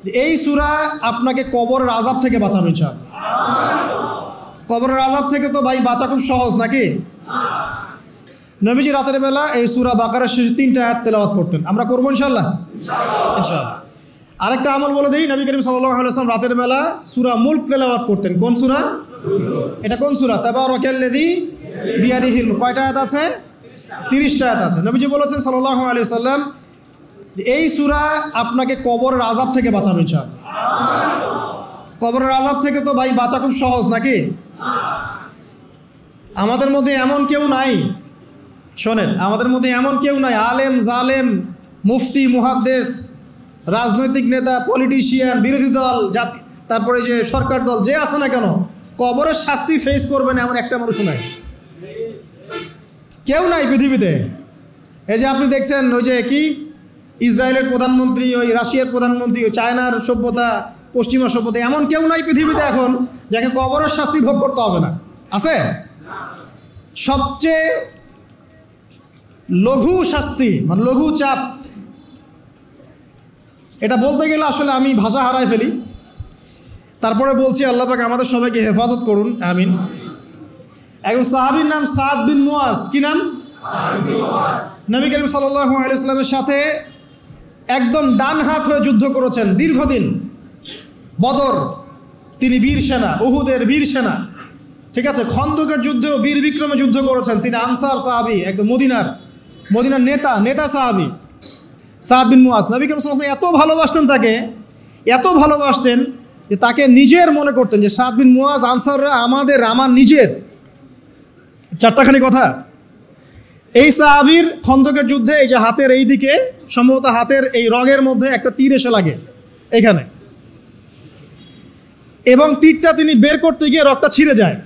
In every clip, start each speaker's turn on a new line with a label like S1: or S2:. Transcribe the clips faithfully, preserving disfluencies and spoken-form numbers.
S1: এই সূরা আপনাকে কবরের আযাব থেকে বাঁচাবে ইনশাআল্লাহ। কবরের আযাব থেকে তো ভাই বাঁচা খুব সহজ নাকি? নবীজি রাতের বেলা এই সূরা বাকারার শেষ তিনটা আয়াত তেলাওয়াত করতেন। আমরা করবো ইনশাআল্লাহ ইনশাআল্লাহ। আরেকটা আমল বলে দিই, নবী করিম সাল্লাল্লাহু আলাইহি ওয়াসাল্লাম রাতের বেলা সূরা মুলক তেলাওয়াত করতেন। কোন সূরা? এটা কোন সূরা? তাবারাকাল্লাযী বিয়াদিহিল মুলক। কয়টা আয়াত আছে? তিরিশটা আয়াত আছে। নবীজি বলেছেন সাল্লাল্লাহু আলাইহি ওয়াসাল্লাম এই সূরা আপনাকে কবরের আযাব থেকে বাঁচাবে ইনশাআল্লাহ। কবরের আযাব থেকে তো ভাই বাঁচা খুব সহজ নাকি? আমাদের মধ্যে এমন কেউ নাই, শোনেন, আমাদের মধ্যে এমন কেউ নাই আলেম জালেম মুফতি মুহাদ্দিস রাজনৈতিক নেতা পলিটিশিয়ান বিরোধী দল জাতি তারপরে যে সরকার দল যে আছে না কেন কবরের শাস্তি ফেস করবে না এমন একটা মানুষ নাই, কেউ নাই পৃথিবীতে। এই যে আপনি দেখছেন ওই যে কি ইসরায়েলের প্রধানমন্ত্রী, ওই রাশিয়ার প্রধানমন্ত্রী, ওই চায়নার সভ্যতা, পশ্চিমা সভ্যতা, এমন কেউ নাই পৃথিবীতে এখন যাকে কবরের শাস্তি ভোগ করতে হবে না। আছে? সবচেয়ে লঘু শাস্তি মানে লঘু চাপ, এটা বলতে গেলে আসলে আমি ভাষা হারাই ফেলি, তারপরে বলছি আল্লাহ পাক আমাদের সবাইকে হেফাজত করুন, আমিন। একজন সাহাবীর নাম সাদ বিন মুআজ। কি নাম? নবী করিম সাল্লাল্লাহু আলাইহি ওয়াসাল্লামের সাথে একদম ডান হাত হয়ে যুদ্ধ করেছেন দীর্ঘদিন। বদর তিনি বীর সেনা, উহুদের বীর সেনা, ঠিক আছে। খন্দকের যুদ্ধেও বীর বিক্রমে যুদ্ধ করেছেন। তিনি আনসার সাহাবী, একদম মদিনার মদিনার নেতা নেতা সাহাবী সাদ বিন মুআজ। নবী করিম সাল্লাল্লাহু আলাইহি ওয়াসাল্লাম এত ভালোবাসতেন তাকে, এত ভালোবাসতেন যে তাকে নিজের মনে করতেন যে সাদ বিন মুআজ আনসাররা আমাদের, আমার নিজের। চারটাখানি কথা। এই সাহাবীর খন্দকের যুদ্ধে এই যে হাতের এই দিকে সম্ভবত হাতের এই রগের মধ্যে একটা তীর এসে লাগে এখানে, এবং তীরটা তিনি বের করতে গিয়ে রক্তটা ছিঁড়ে যায়।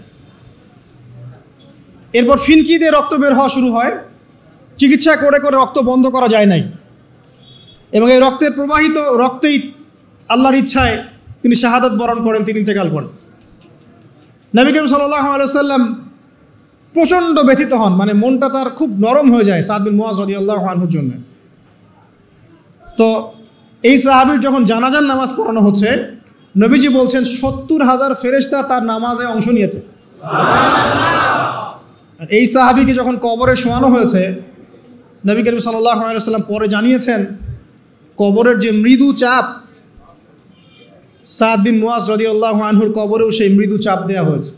S1: এরপর ফিনকি দিয়ে রক্ত বের হওয়া শুরু হয়। চিকিৎসা করে করে রক্ত বন্ধ করা যায় নাই, এবং এই রক্তের প্রবাহিত রক্তেই আল্লাহর ইচ্ছায় তিনি শাহাদাত বরণ করেন, তিনি ইন্তেকাল করেন। নবী করিম সাল্লাল্লাহু আলাইহি ওয়াসাল্লাম প্রচণ্ড ব্যথিত হন, মানে মনটা তার খুব নরম হয়ে যায় সাদ বিন মুআজ রাদিয়াল্লাহু আনহুর জন্য। তো এই সাহাবীর যখন জানাজার নামাজ পড়ানো হচ্ছে, নবীজি বলছেন সত্তর হাজার ফেরেশতা তার নামাজে অংশ নিয়েছে। আর এই সাহাবীকে যখন কবরে শোয়ানো হয়েছে, নবী করিম সাল্লাল্লাহু আলাইহি ওয়াসাল্লাম পরে জানিয়েছেন কবরের যে মৃদু চাপ, সাদ বিন মুআজ রাদিয়াল্লাহু আনহুর কবরেও সেই মৃদু চাপ দেওয়া হয়েছে।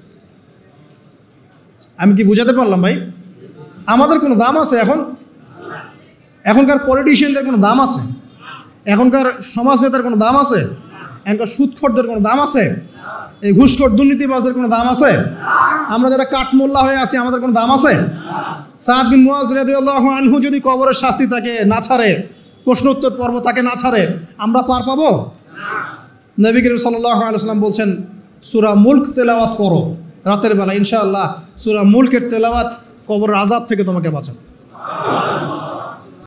S1: আমি কি বুঝাতে পারলাম ভাই? আমাদের কোনো দাম আছে এখন? এখনকার পলিটিশিয়ানদের কোনো দাম আছে? এখনকার সমাজ নেতার কোনো দাম আছে? এখনকার সুদখোরদের কোনো দাম আছে? এই ঘুষখোর দুর্নীতিবাজদের কোনো দাম আছে? আমরা যারা কাঠমোল্লা হয়ে আছি আমাদের কোনো দাম আছে? সাদ বিন মুআজ রাদিয়াল্লাহু আনহু যদি কবরের শাস্তি তাকে না ছাড়ে, প্রশ্নোত্তর পর্ব তাকে না ছাড়ে, আমরা পার পাবো? নবী করিম সাল্লাল্লাহু আলাইহি ওয়াসাল্লাম বলছেন সূরা মুলক তেলাওয়াত করো রাতের বেলা, ইনশাআল্লাহ সূরা মুলকের তেলাওয়াত কবরের আযাব থেকে তোমাকে বাঁচাবে।